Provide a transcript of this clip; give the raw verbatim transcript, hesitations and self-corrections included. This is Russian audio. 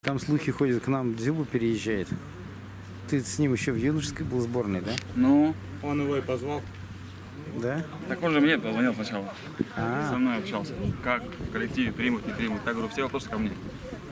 Там слухи ходят, к нам Дзюба переезжает. Ты с ним еще в юношеской был сборной, да? Ну, Он его и позвал. Да? так он же мне позвонил сначала. А. Со мной общался. Как в коллективе примут, не примут. Так говорю, все вопросы ко мне.